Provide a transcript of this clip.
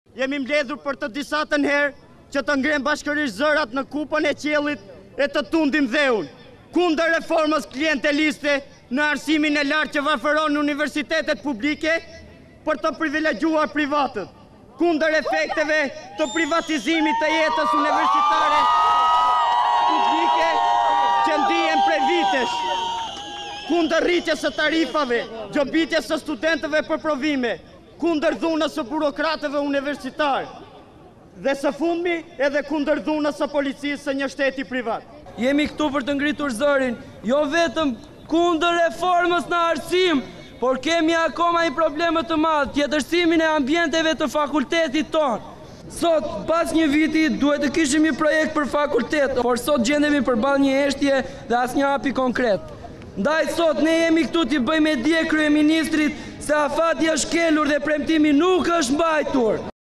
Jemi mbledhur për të disatën herë që të ngrem bashkërisht zërat në kupën e qiellit e të tundim dheun, kundër reformës klienteliste në arsimin e lartë që varfëron universitetet publike për të privilegjuar privatët, kundër efekteve të privatizimit të jetës universitare publike që ndihen prej vitesh, kundër rritjes së tarifave, gjobitjes së studentëve për provime, kundër dhunës së burokratëve universitarë dhe së fundmi edhe kundër dhunës së policisë së një shteti privat. Jemi këtu për të ngritur zërin, jo vetëm kundër reformës në arsim, por kemi akoma i probleme të madh, tjetërsimin e ambienteve të fakultetit tonë. Sot, pas një viti, duhet të kishim një projekt për fakultet, por sot gjendemi përballë një heshtje dhe asnjë hapi konkret. Ndaj sot ne jemi këtu t'i bëjmë dije kryeministrit se afati është kelur dhe premtimi nuk është mbajtur.